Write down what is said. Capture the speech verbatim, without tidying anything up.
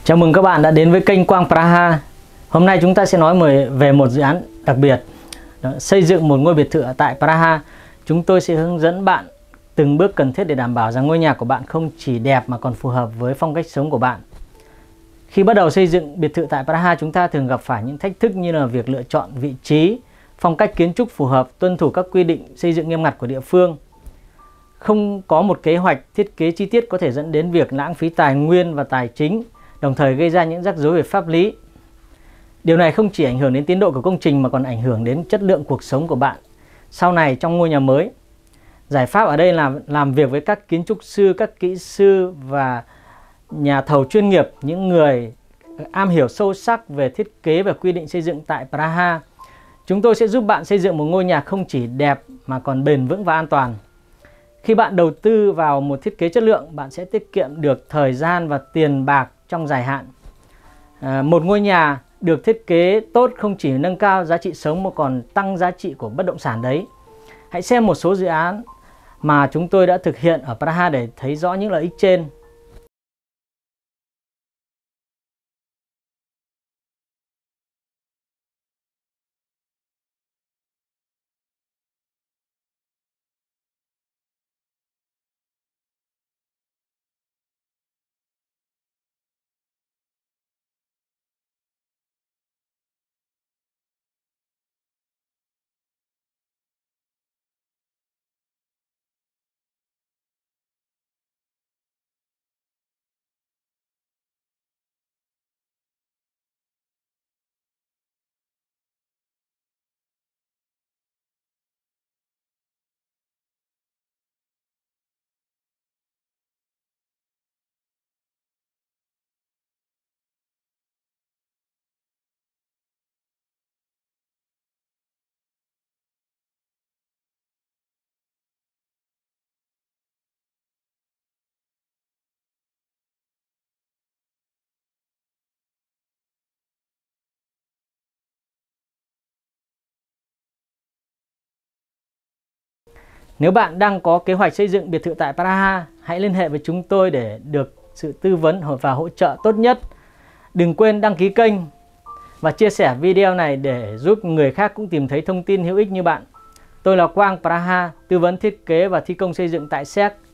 Chào mừng các bạn đã đến với kênh Quang Praha. Hôm nay chúng ta sẽ nói về một dự án đặc biệt, đó, xây dựng một ngôi biệt thự tại Praha. Chúng tôi sẽ hướng dẫn bạn từng bước cần thiết để đảm bảo rằng ngôi nhà của bạn không chỉ đẹp mà còn phù hợp với phong cách sống của bạn. Khi bắt đầu xây dựng biệt thự tại Praha, chúng ta thường gặp phải những thách thức như là việc lựa chọn vị trí, phong cách kiến trúc phù hợp, tuân thủ các quy định xây dựng nghiêm ngặt của địa phương. Không có một kế hoạch thiết kế chi tiết có thể dẫn đến việc lãng phí tài nguyên và tài chính, đồng thời gây ra những rắc rối về pháp lý. Điều này không chỉ ảnh hưởng đến tiến độ của công trình mà còn ảnh hưởng đến chất lượng cuộc sống của bạn sau này trong ngôi nhà mới. Giải pháp ở đây là làm việc với các kiến trúc sư, các kỹ sư và nhà thầu chuyên nghiệp, những người am hiểu sâu sắc về thiết kế và quy định xây dựng tại Praha. Chúng tôi sẽ giúp bạn xây dựng một ngôi nhà không chỉ đẹp mà còn bền vững và an toàn. Khi bạn đầu tư vào một thiết kế chất lượng, bạn sẽ tiết kiệm được thời gian và tiền bạc trong dài hạn. À, một ngôi nhà được thiết kế tốt không chỉ nâng cao giá trị sống mà còn tăng giá trị của bất động sản đấy. Hãy xem một số dự án mà chúng tôi đã thực hiện ở Praha để thấy rõ những lợi ích trên. Nếu bạn đang có kế hoạch xây dựng biệt thự tại Praha, hãy liên hệ với chúng tôi để được sự tư vấn và hỗ trợ tốt nhất. Đừng quên đăng ký kênh và chia sẻ video này để giúp người khác cũng tìm thấy thông tin hữu ích như bạn. Tôi là Quang Praha, tư vấn thiết kế và thi công xây dựng tại Séc.